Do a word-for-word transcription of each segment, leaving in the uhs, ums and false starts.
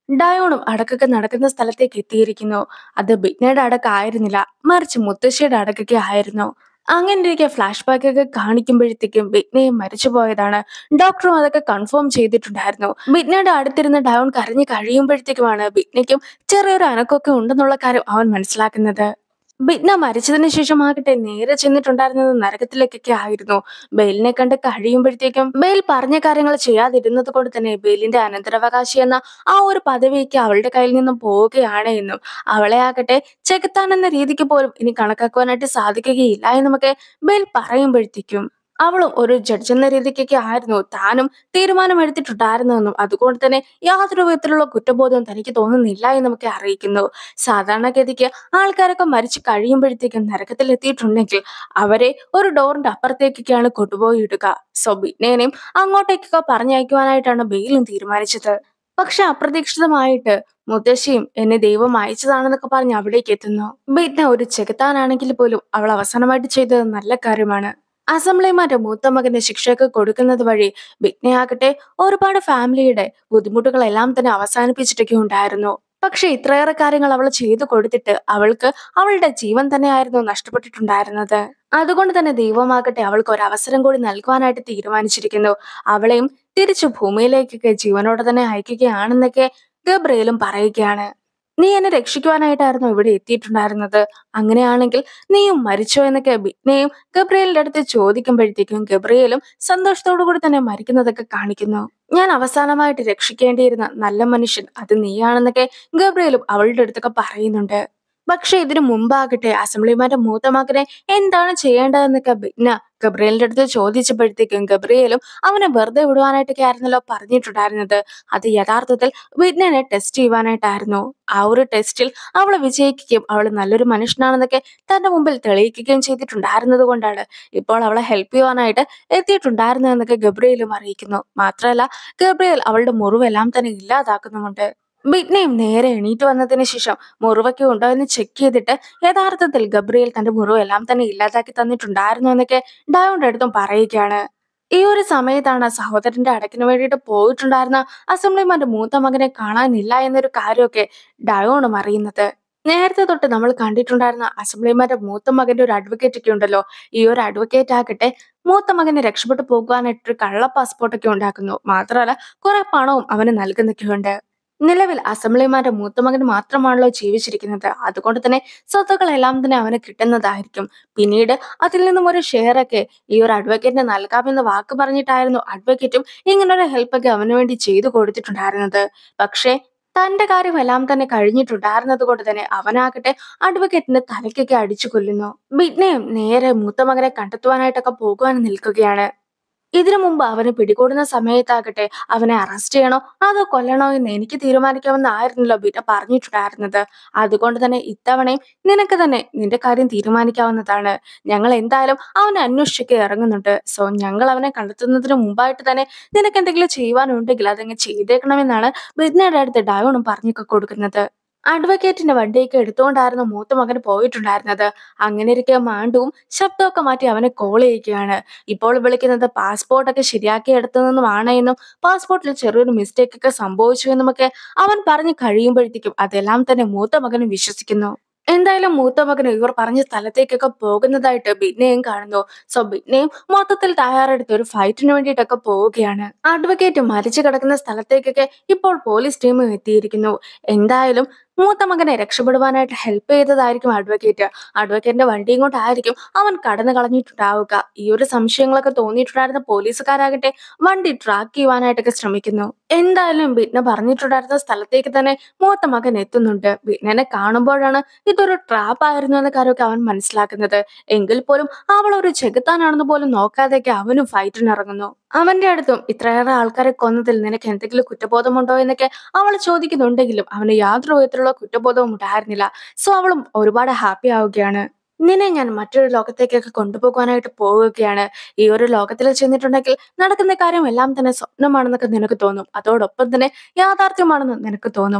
ഡയോണും അടക്കൊക്കെ നടക്കുന്ന സ്ഥലത്തേക്ക് എത്തിയിരിക്കുന്നു. അത് ബിഗ്നയുടെ അടക്കായിരുന്നില്ല, മറിച്ച് മുത്തശ്ശിയുടെ അടക്കൊക്കെ ആയിരുന്നു. അങ്ങനെ ഇരിക്കെ ഫ്ലാഷ് ബാക്ക് ഒക്കെ കാണിക്കുമ്പോഴത്തേക്കും ബിഗ്നയും മരിച്ചുപോയതാണ്. ഡോക്ടറും അതൊക്കെ കൺഫേം ചെയ്തിട്ടുണ്ടായിരുന്നു. ബിഗ്നയുടെ അടുത്തിരുന്ന് ഡയോൺ കരഞ്ഞു കഴിയുമ്പോഴത്തേക്കുമാണ് ബിഗ്നയ്ക്കും ചെറിയൊരു അനക്കൊക്കെ ഉണ്ടെന്നുള്ള കാര്യം അവൻ മനസ്സിലാക്കുന്നത്. ബിഗ്ന മരിച്ചതിന് ശേഷമാകട്ടെ നേരെ ചെന്നിട്ടുണ്ടായിരുന്നത് നരകത്തിലേക്കൊക്കെ ആയിരുന്നു. ബെയിലിനെ കണ്ട് കഴിയുമ്പോഴത്തേക്കും ബെയിൽ പറഞ്ഞ കാര്യങ്ങൾ ചെയ്യാതിരുന്നത് കൊണ്ട് തന്നെ ബെയിലിന്റെ അനന്തരാവകാശി എന്ന ആ ഒരു പദവിയൊക്കെ അവളുടെ കയ്യിൽ നിന്നും പോവുകയാണ് എന്നും അവളെ ആകട്ടെ ചെകുത്താൻ എന്ന രീതിക്ക് പോലും ഇനി കണക്കാക്കുവാനായിട്ട് സാധിക്കുകയില്ല എന്നുമൊക്കെ ബെയിൽ പറയുമ്പോഴത്തേക്കും അവളും ഒരു ജഡ്ജ് എന്ന രീതിക്കൊക്കെ ആയിരുന്നു താനും തീരുമാനമെടുത്തിട്ടുണ്ടായിരുന്നതെന്നും അതുകൊണ്ട് തന്നെ യാതൊരു വിധത്തിലുള്ള കുറ്റബോധവും തനിക്ക് തോന്നുന്നില്ല എന്നുമൊക്കെ അറിയിക്കുന്നു. സാധാരണഗതിക്ക് ആൾക്കാരൊക്കെ മരിച്ചു കഴിയുമ്പോഴത്തേക്കും നരകത്തിൽ എത്തിയിട്ടുണ്ടെങ്കിൽ അവരെ ഒരു ഡോറിന്റെ അപ്പുറത്തേക്കൊക്കെയാണ് കൊണ്ടുപോയി ഇടുക. സോ ബിഗ്നേനെയും അങ്ങോട്ടേക്കൊക്കെ പറഞ്ഞയക്കുവാനായിട്ടാണ് ബെയിലും തീരുമാനിച്ചത്. പക്ഷെ അപ്രതീക്ഷിതമായിട്ട് മുത്തശ്ശിയും എന്നെ ദൈവം അയച്ചതാണെന്നൊക്കെ പറഞ്ഞ് അവിടേക്ക് എത്തുന്നു. ബിഗ്ന ഒരു ചെകുത്താനാണെങ്കിൽ പോലും അവൾ അവസാനമായിട്ട് ചെയ്തത് നല്ല കാര്യമാണ്. അസംബ്ലിമാരുടെ മൂത്ത മകന് ശിക്ഷയൊക്കെ കൊടുക്കുന്നത് വഴി ബിഗ്നയാകട്ടെ ഒരുപാട് ഫാമിലിയുടെ ബുദ്ധിമുട്ടുകളെല്ലാം തന്നെ അവസാനിപ്പിച്ചിട്ടൊക്കെ ഉണ്ടായിരുന്നു. പക്ഷെ ഇത്രയേറെ കാര്യങ്ങൾ അവൾ ചെയ്തു കൊടുത്തിട്ട് അവൾക്ക് അവളുടെ ജീവൻ തന്നെയായിരുന്നു നഷ്ടപ്പെട്ടിട്ടുണ്ടായിരുന്നത്. അതുകൊണ്ട് തന്നെ ദൈവമാകട്ടെ അവൾക്ക് ഒരു അവസരം കൂടി നൽകുവാനായിട്ട് തീരുമാനിച്ചിരിക്കുന്നു. അവളെയും തിരിച്ചു ഭൂമിയിലേക്കൊക്കെ ജീവനോടെ തന്നെ അയക്കുകയാണെന്നൊക്കെ ഗബ്രിയേലും പറയുകയാണ്. നീ എന്നെ രക്ഷിക്കുവാനായിട്ടായിരുന്നു ഇവിടെ എത്തിയിട്ടുണ്ടായിരുന്നത്, അങ്ങനെയാണെങ്കിൽ നീയും മരിച്ചോ എന്നൊക്കെ ബിഗ്നയും ഗബ്രിയേലിന്റെ അടുത്ത് ചോദിക്കുമ്പോഴത്തേക്കും ഗബ്രിയേലും സന്തോഷത്തോടു കൂടി തന്നെ മരിക്കുന്നതൊക്കെ കാണിക്കുന്നു. ഞാൻ അവസാനമായിട്ട് രക്ഷിക്കേണ്ടിയിരുന്ന നല്ല മനുഷ്യൻ അത് നീയാണെന്നൊക്കെ ഗബ്രിയേലും അവളുടെ അടുത്തൊക്കെ പറയുന്നുണ്ട്. പക്ഷെ ഇതിനു മുമ്പാകട്ടെ അസംബ്ലിമാരുടെ മൂത്ത മകനെ എന്താണ് ചെയ്യേണ്ടതെന്നൊക്കെ ബിഗ്ന ഗബ്രിയേലിന്റെ അടുത്ത് ചോദിച്ചപ്പോഴത്തേക്കും ഗബ്രിയേലും അവനെ വെറുതെ വിടുവാനായിട്ടൊക്കെ ആയിരുന്നല്ലോ പറഞ്ഞിട്ടുണ്ടായിരുന്നത്. അത് യഥാർത്ഥത്തിൽ ബിഗ്നനെ ടെസ്റ്റ് ചെയ്യുവാനായിട്ടായിരുന്നു. ആ ഒരു ടെസ്റ്റിൽ അവൾ വിജയിക്കുകയും അവൾ നല്ലൊരു മനുഷ്യനാണെന്നൊക്കെ തന്റെ മുമ്പിൽ തെളിയിക്കുകയും ചെയ്തിട്ടുണ്ടായിരുന്നത് കൊണ്ടാണ് ഇപ്പോൾ അവളെ ഹെൽപ്പ് ചെയ്യുവാനായിട്ട് എത്തിയിട്ടുണ്ടായിരുന്നതെന്നൊക്കെ ഗബ്രിയേലും അറിയിക്കുന്നു. മാത്രമല്ല ഗബ്രിയേൽ അവളുടെ മുറിവെല്ലാം തന്നെ ഇല്ലാതാക്കുന്നുമുണ്ട്. ബിഗ്നയും നേരെ എണീറ്റ് വന്നതിന് ശേഷം മുറിവൊക്കെ ഉണ്ടോ എന്ന് ചെക്ക് ചെയ്തിട്ട് യഥാർത്ഥത്തിൽ ഗബ്രിയേൽ തന്റെ മുറിവെല്ലാം തന്നെ ഇല്ലാതാക്കി തന്നിട്ടുണ്ടായിരുന്നു എന്നൊക്കെ ഡയോന്റെ അടുത്തും പറയുകയാണ്. ഈ ഒരു സമയത്താണ് സഹോദരന്റെ അടക്കിന് വേണ്ടിയിട്ട് പോയിട്ടുണ്ടായിരുന്ന അസംബ്ലിമാരുടെ മൂത്ത മകനെ കാണാനില്ല എന്നൊരു കാര്യമൊക്കെ ഡയോണും അറിയുന്നത്. നേരത്തെ തൊട്ട് നമ്മൾ കണ്ടിട്ടുണ്ടായിരുന്ന അസംബ്ലിമാരുടെ മൂത്ത മകന്റെ ഒരു അഡ്വക്കേറ്റ് ഒക്കെ ഉണ്ടല്ലോ, ഈ ഒരു അഡ്വക്കേറ്റ് ആകട്ടെ മൂത്ത മകനെ രക്ഷപ്പെട്ടു പോകുവാനായിട്ടൊരു കള്ള പാസ്പോർട്ടൊക്കെ ഉണ്ടാക്കുന്നു. മാത്രമല്ല കുറെ പണവും അവന് നൽകുന്നൊക്കെയുണ്ട്. നിലവിൽ അസംബ്ലിമാരുടെ മൂത്ത മകൻ മാത്രമാണല്ലോ ജീവിച്ചിരിക്കുന്നത്. അതുകൊണ്ട് തന്നെ സ്വത്തുക്കളെല്ലാം തന്നെ അവന് കിട്ടുന്നതായിരിക്കും. പിന്നീട് അതിൽ നിന്നും ഒരു ഷെയർ ഒക്കെ ഈ ഒരു അഡ്വക്കേറ്റിന് നൽകാമെന്ന് വാക്ക് പറഞ്ഞിട്ടായിരുന്നു അഡ്വക്കേറ്റും ഇങ്ങനൊരു ഹെൽപ്പൊക്കെ അവന് വേണ്ടി ചെയ്തു കൊടുത്തിട്ടുണ്ടായിരുന്നത്. പക്ഷേ തന്റെ കാര്യമെല്ലാം തന്നെ കഴിഞ്ഞിട്ടുണ്ടായിരുന്നത് കൊണ്ട് തന്നെ അവനാകട്ടെ അഡ്വക്കേറ്റിന്റെ തലയ്ക്കൊക്കെ അടിച്ചു കൊല്ലുന്നു. ബിഗ്നയും നേരെ മൂത്ത മകനെ കണ്ടെത്തുവാനായിട്ടൊക്കെ പോകുവാൻ നിൽക്കുകയാണ്. ഇതിനു മുമ്പ് അവന് പിടികൂടുന്ന സമയത്താകട്ടെ അവനെ അറസ്റ്റ് ചെയ്യണോ അതോ കൊല്ലണോ എന്ന് എനിക്ക് തീരുമാനിക്കാമെന്നായിരുന്നല്ലോ ബിഗ്ന പറഞ്ഞിട്ടുണ്ടായിരുന്നത്. അതുകൊണ്ട് തന്നെ ഇത്തവണയും നിനക്ക് തന്നെ നിന്റെ കാര്യം തീരുമാനിക്കാവുന്നതാണ്. ഞങ്ങൾ എന്തായാലും അവനെ അന്വേഷിച്ചൊക്കെ ഇറങ്ങുന്നുണ്ട്. സോ ഞങ്ങൾ അവനെ കണ്ടെത്തുന്നതിന് മുമ്പായിട്ട് തന്നെ നിനക്ക് എന്തെങ്കിലും ചെയ്യുവാനുണ്ടെങ്കിൽ അതങ്ങ് ചെയ്തേക്കണമെന്നാണ് ബിഗ്നയുടെ അടുത്ത് ഡയോണും പറഞ്ഞൊക്കെ കൊടുക്കുന്നത്. അഡ്വക്കേറ്റിന്റെ വണ്ടിയൊക്കെ എടുത്തുകൊണ്ടായിരുന്നു മൂത്ത മകൻ പോയിട്ടുണ്ടായിരുന്നത്. അങ്ങനെ ഇരിക്കെ മാണ്ടുവും ശബ്ദമൊക്കെ മാറ്റി അവനെ കോൾ ചെയ്യുകയാണ്. ഇപ്പോൾ വിളിക്കുന്നത് പാസ്പോർട്ടൊക്കെ ശരിയാക്കി എടുത്തതെന്നുമാണ് എന്നും പാസ്പോർട്ടിൽ ചെറിയൊരു മിസ്റ്റേക്ക് ഒക്കെ സംഭവിച്ചു എന്നുമൊക്കെ അവൻ പറഞ്ഞു കഴിയുമ്പോഴത്തേക്കും അതെല്ലാം തന്നെ മൂത്ത മകനും വിശ്വസിക്കുന്നു. എന്തായാലും മൂത്ത മകന് ഇവർ പറഞ്ഞ സ്ഥലത്തേക്കൊക്കെ പോകുന്നതായിട്ട് ബിഗ്നയും കാണുന്നു. സോ ബിഗ്നയും മൊത്തത്തിൽ തയ്യാറെടുത്ത് ഒരു ഫൈറ്റിന് വേണ്ടിയിട്ടൊക്കെ പോവുകയാണ്. അഡ്വക്കേറ്റ് മരിച്ചു കിടക്കുന്ന സ്ഥലത്തേക്കൊക്കെ ഇപ്പോൾ പോലീസ് ടീമും എത്തിയിരിക്കുന്നു. എന്തായാലും മൂത്ത മകനെ രക്ഷപ്പെടുവാനായിട്ട് ഹെൽപ്പ് ചെയ്തതായിരിക്കും അഡ്വക്കേറ്റ്. അഡ്വക്കേറ്റിന്റെ വണ്ടിയും കൊണ്ടായിരിക്കും അവൻ കടന്നു കളഞ്ഞിട്ടുണ്ടാവുക. ഈ ഒരു സംശയങ്ങളൊക്കെ തോന്നിയിട്ടുണ്ടായിരുന്ന പോലീസുകാരാകട്ടെ വണ്ടി ട്രാക്ക് ചെയ്യുവാനായിട്ടൊക്കെ ശ്രമിക്കുന്നു. എന്തായാലും ബിഗ്ന പറഞ്ഞിട്ടുണ്ടായിരുന്ന സ്ഥലത്തേക്ക് തന്നെ മൂത്ത മകൻ എത്തുന്നുണ്ട്. ബിഗ്നനെ കാണുമ്പോഴാണ് ഇതൊരു ട്രാപ്പ് ആയിരുന്നു എന്ന കാര്യമൊക്കെ അവൻ മനസ്സിലാക്കുന്നത്. എങ്കിൽ പോലും അവൾ ഒരു ചെകുത്താനാണെന്ന് പോലും നോക്കാതെയൊക്കെ അവനും ഫൈറ്റിനിറങ്ങുന്നു. അവന്റെ അടുത്തും ഇത്രയേറെ ആൾക്കാരെ കൊന്നതിൽ നിനക്ക് എന്തെങ്കിലും കുറ്റബോധമുണ്ടോ എന്നൊക്കെ അവൾ ചോദിക്കുന്നുണ്ടെങ്കിലും അവന് യാതൊരു വിധത്തിലുള്ള കുറ്റബോധവും ഉണ്ടായിരുന്നില്ല. സോ അവളും ഒരുപാട് ഹാപ്പി ആവുകയാണ്. നിന്നെ ഞാൻ മറ്റൊരു ലോകത്തേക്കൊക്കെ കൊണ്ടുപോകാനായിട്ട് പോവുകയാണ്. ഈ ഒരു ലോകത്തിൽ ചെന്നിട്ടുണ്ടെങ്കിൽ നടക്കുന്ന കാര്യം എല്ലാം തന്നെ സ്വപ്നമാണെന്നൊക്കെ നിനക്ക് തോന്നും. അതോടൊപ്പം തന്നെ യാഥാർത്ഥ്യമാണെന്ന് നിനക്ക് തോന്നും.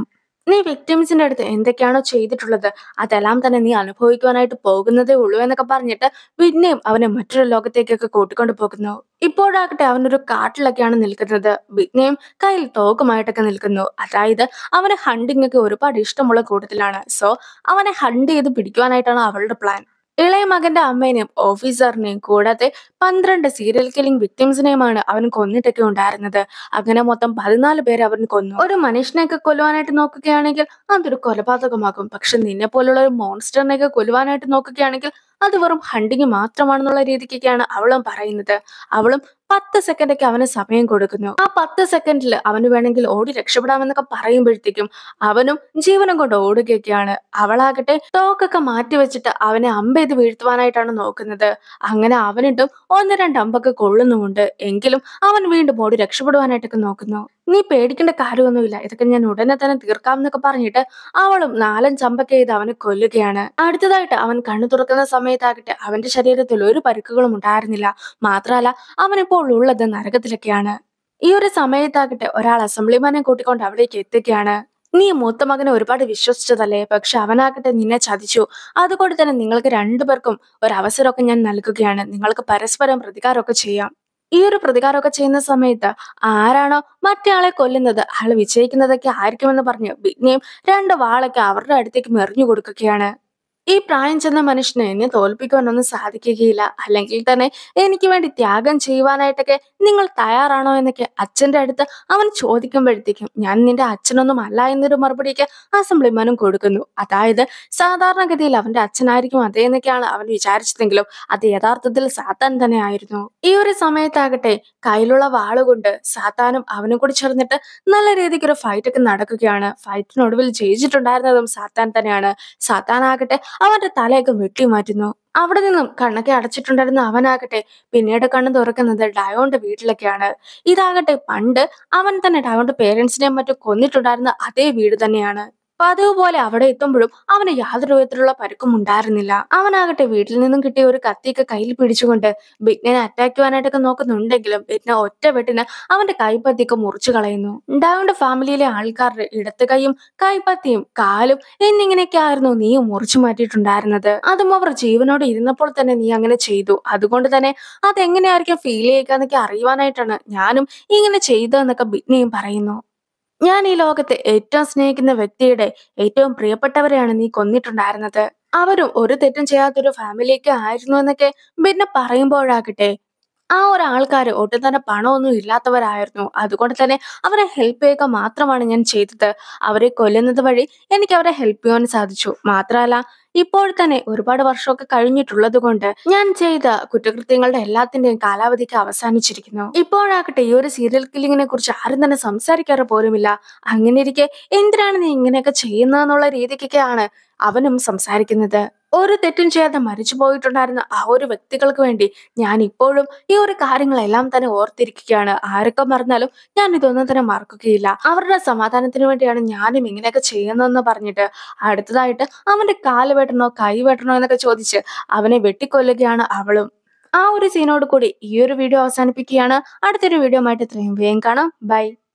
നീ വിക്ടിംസിന്റെ അടുത്ത് എന്തൊക്കെയാണോ ചെയ്തിട്ടുള്ളത് അതെല്ലാം തന്നെ നീ അനുഭവിക്കുവാനായിട്ട് പോകുന്നതേ ഉള്ളൂ എന്നൊക്കെ പറഞ്ഞിട്ട് പിന്നെയും അവനെ മറ്റൊരു ലോകത്തേക്കൊക്കെ കൂട്ടിക്കൊണ്ടു പോകുന്നു. ഇപ്പോഴാകട്ടെ അവനൊരു കാട്ടിലൊക്കെയാണ് നിൽക്കുന്നത്. വിഘ്നയും കയ്യിൽ തോക്കുമായിട്ടൊക്കെ നിൽക്കുന്നു. അതായത് അവന് ഹണ്ടിങ് ഒക്കെ ഒരുപാട് ഇഷ്ടമുള്ള കൂട്ടത്തിലാണ്. സോ അവനെ ഹണ്ട് ചെയ്ത് പിടിക്കുവാനായിട്ടാണ് അവളുടെ പ്ലാൻ. ഇളയ മകന്റെ അമ്മേനെയും ഓഫീസറിനെയും കൂടാതെ പന്ത്രണ്ട് സീരിയൽ കില്ലിംഗ് വിക്ടിംസിനെയുമാണ് അവൻ കൊന്നിട്ടൊക്കെ ഉണ്ടായിരുന്നത്. അങ്ങനെ മൊത്തം പതിനാല് പേരെ അവൻ കൊന്നു. ഒരു മനുഷ്യനെയൊക്കെ കൊല്ലുവാനായിട്ട് നോക്കുകയാണെങ്കിൽ അതൊരു കൊലപാതകമാകും. പക്ഷെ നിന്നെ പോലുള്ള ഒരു മോൺസ്റ്ററിനെയൊക്കെ കൊല്ലുവാനായിട്ട് നോക്കുകയാണെങ്കിൽ അത് വെറും ഹണ്ടിങ് മാത്രമാണെന്നുള്ള രീതിക്കൊക്കെയാണ് അവളും പറയുന്നത്. അവളും പത്ത് സെക്കൻഡ് ഒക്കെ അവന് സമയം കൊടുക്കുന്നു. ആ പത്ത് സെക്കൻഡിൽ അവന് വേണമെങ്കിൽ ഓടി രക്ഷപ്പെടാമെന്നൊക്കെ പറയുമ്പോഴത്തേക്കും അവനും ജീവനം കൊണ്ട് ഓടുകയൊക്കെയാണ്. അവളാകട്ടെ തോക്കൊക്കെ മാറ്റി വെച്ചിട്ട് അവനെ അമ്പെയ്ത് വീഴ്ത്തുവാനായിട്ടാണ് നോക്കുന്നത്. അങ്ങനെ അവനിട്ടും ഒന്ന് രണ്ട് അമ്പൊക്കെ കൊള്ളുന്നുമുണ്ട്. എങ്കിലും അവൻ വീണ്ടും ഓടി രക്ഷപ്പെടുവാനായിട്ടൊക്കെ നോക്കുന്നു. നീ പേടിക്കേണ്ട കാര്യമൊന്നുമില്ല, ഇതൊക്കെ ഞാൻ ഉടനെ തന്നെ തീർക്കാം എന്നൊക്കെ പറഞ്ഞിട്ട് അവളും നാലഞ്ച് അമ്പൊക്കെ ചെയ്ത് അവനെ കൊല്ലുകയാണ്. അടുത്തതായിട്ട് അവൻ കണ്ണു തുറക്കുന്ന സമയത്താകട്ടെ അവന്റെ ശരീരത്തിൽ ഒരു പരിക്കുകളും ഉണ്ടായിരുന്നില്ല. മാത്രമല്ല അവനിപ്പോൾ ഉള്ളത് നരകത്തിലൊക്കെയാണ്. ഈ ഒരു സമയത്താകട്ടെ ഒരാൾ അസംബ്ലിമാനെ കൂട്ടിക്കൊണ്ട് അവിടേക്ക് എത്തുകയാണ്. നീ മൂത്ത മകനെ ഒരുപാട് വിശ്വസിച്ചതല്ലേ, പക്ഷെ അവനാകട്ടെ നിന്നെ ചതിച്ചു. അതുകൊണ്ട് തന്നെ നിങ്ങൾക്ക് രണ്ടുപേർക്കും ഒരു അവസരമൊക്കെ ഞാൻ നൽകുകയാണ്. നിങ്ങൾക്ക് പരസ്പരം പ്രതികാരമൊക്കെ ചെയ്യാം. ഈ ഒരു പ്രതികാരമൊക്കെ ചെയ്യുന്ന സമയത്ത് ആരാണോ മറ്റേ ആളെ കൊല്ലുന്നത് ആള് വിജയിക്കുന്നതൊക്കെ ആയിരിക്കുമെന്ന് പറഞ്ഞ് വിഘ്നയും രണ്ട് വാളൊക്കെ അവരുടെ അടുത്തേക്ക് മെറിഞ്ഞു കൊടുക്കുകയാണ്. ഈ പ്രായം ചെന്ന മനുഷ്യന് എന്നെ തോൽപ്പിക്കുവാനൊന്നും സാധിക്കുകയില്ല. അല്ലെങ്കിൽ തന്നെ എനിക്ക് വേണ്ടി ത്യാഗം ചെയ്യുവാനായിട്ടൊക്കെ നിങ്ങൾ തയ്യാറാണോ എന്നൊക്കെ അച്ഛന്റെ അടുത്ത് അവൻ ചോദിക്കുമ്പോഴത്തേക്കും ഞാൻ നിന്റെ അച്ഛനൊന്നും അല്ല എന്നൊരു മറുപടിയൊക്കെ അസംബ്ലിമാനും കൊടുക്കുന്നു. അതായത് സാധാരണഗതിയിൽ അവന്റെ അച്ഛനായിരിക്കും അതേ എന്നൊക്കെയാണ് അവൻ വിചാരിച്ചതെങ്കിലും അത് യഥാർത്ഥത്തിൽ സാത്താൻ തന്നെ ആയിരുന്നു. ഈ ഒരു സമയത്താകട്ടെ കയ്യിലുള്ള വാളുകൊണ്ട് സാത്താനും അവനും കൂടി ചേർന്നിട്ട് നല്ല രീതിക്ക് ഒരു ഫൈറ്റ് ഒക്കെ നടക്കുകയാണ്. ഫൈറ്റിനൊടുവിൽ ജയിച്ചിട്ടുണ്ടായിരുന്നതും സാത്താൻ തന്നെയാണ്. സാത്താനാകട്ടെ അവന്റെ തലയൊക്കെ വെട്ടി മാറ്റുന്നു. അവിടെ നിന്നും കണ്ണൊക്കെ അടച്ചിട്ടുണ്ടായിരുന്ന അവനാകട്ടെ പിന്നീട് കണ്ണു തുറക്കുന്നത് ഡയോന്റെ വീട്ടിലൊക്കെയാണ്. ഇതാകട്ടെ പണ്ട് അവൻ തന്നെ ഡയോന്റെ പേരൻസിനെയും മറ്റും കൊന്നിട്ടുണ്ടായിരുന്ന അതേ വീട് തന്നെയാണ്. പതിവ് പോലെ അവിടെ എത്തുമ്പോഴും അവന് യാതൊരു വിധത്തിലുള്ള പരുക്കും ഉണ്ടായിരുന്നില്ല. അവനാകട്ടെ വീട്ടിൽ നിന്നും കിട്ടിയ ഒരു കത്തിയൊക്കെ കയ്യിൽ പിടിച്ചുകൊണ്ട് ബിഗ്നനെ അറ്റാക്ക് ചെയ്യാനായിട്ടൊക്കെ നോക്കുന്നുണ്ടെങ്കിലും ബിഗ്ന ഒറ്റ വെട്ടിന് അവന്റെ കൈപ്പത്തിയൊക്കെ മുറിച്ചു കളയുന്നു. ഡയോന്റെ ഫാമിലിയിലെ ആൾക്കാരുടെ ഇടത്ത് കൈയും കൈപ്പത്തിയും കാലും എന്നിങ്ങനെയൊക്കെ ആയിരുന്നു നീ മുറിച്ചു മാറ്റിയിട്ടുണ്ടായിരുന്നത്. അതും അവർ ജീവനോട് ഇരുന്നപ്പോൾ തന്നെ നീ അങ്ങനെ ചെയ്തു. അതുകൊണ്ട് തന്നെ അതെങ്ങനെയായിരിക്കും ഫീൽ ചെയ്യുക എന്നൊക്കെ അറിയുവാനായിട്ടാണ് ഞാനും ഇങ്ങനെ ചെയ്തതെന്നൊക്കെ ബിഗ്നയും പറയുന്നു. ഞാൻ ഈ ലോകത്തെ ഏറ്റവും സ്നേഹിക്കുന്ന വ്യക്തിയുടെ ഏറ്റവും പ്രിയപ്പെട്ടവരെയാണ് നീ കൊന്നിട്ടുണ്ടായിരുന്നത്. അവരും ഒരു തെറ്റും ചെയ്യാത്തൊരു ഫാമിലിയൊക്കെ ആയിരുന്നു എന്നൊക്കെ പിന്നെ പറയുമ്പോഴാകട്ടെ ആ ഒരാൾക്കാര് ഒട്ടും തന്നെ പണമൊന്നും ഇല്ലാത്തവരായിരുന്നു. അതുകൊണ്ട് തന്നെ അവരെ ഹെൽപ്പ് ചെയ്യുക മാത്രമാണ് ഞാൻ ചെയ്തത്. അവരെ കൊല്ലുന്നത് വഴി എനിക്ക് അവരെ ഹെൽപ്പ് ചെയ്യാൻ സാധിച്ചു. മാത്രമല്ല ഇപ്പോൾ തന്നെ ഒരുപാട് വർഷമൊക്കെ കഴിഞ്ഞിട്ടുള്ളത് കൊണ്ട് ഞാൻ ചെയ്ത കുറ്റകൃത്യങ്ങളുടെ എല്ലാത്തിന്റെയും കാലാവധിക്ക് അവസാനിച്ചിരിക്കുന്നു. ഇപ്പോഴാകട്ടെ ഈ ഒരു സീരിയൽ കില്ലിങ്ങിനെ കുറിച്ച് ആരും തന്നെ സംസാരിക്കാറ് പോലുമില്ല. അങ്ങനെ ഇരിക്കെ എന്തിനാണ് നീ ഇങ്ങനെയൊക്കെ ചെയ്യുന്നതെന്നുള്ള രീതിക്കൊക്കെയാണ് അവനും സംസാരിക്കുന്നത്. ഒരു തെറ്റും ചെയ്യാതെ മരിച്ചു പോയിട്ടുണ്ടായിരുന്ന ആ ഒരു വ്യക്തികൾക്ക് വേണ്ടി ഞാൻ ഇപ്പോഴും ഈ ഒരു കാര്യങ്ങളെല്ലാം തന്നെ ഓർത്തിരിക്കുകയാണ്. ആരൊക്കെ മറന്നാലും ഞാൻ ഇതൊന്നും തന്നെ മറക്കുകയില്ല. അവരുടെ സമാധാനത്തിന് വേണ്ടിയാണ് ഞാനും ഇങ്ങനെയൊക്കെ ചെയ്യുന്നതെന്ന് പറഞ്ഞിട്ട് അടുത്തതായിട്ട് അവന്റെ കാല് വെട്ടണോ കൈ വെട്ടണോ എന്നൊക്കെ ചോദിച്ച് അവനെ വെട്ടിക്കൊല്ലുകയാണ് അവളും. ആ ഒരു സീനോട് കൂടി ഈ ഒരു വീഡിയോ അവസാനിപ്പിക്കുകയാണ്. അടുത്തൊരു വീഡിയോ ആയിട്ട് ഇത്രയും വേഗം കാണാം. ബൈ.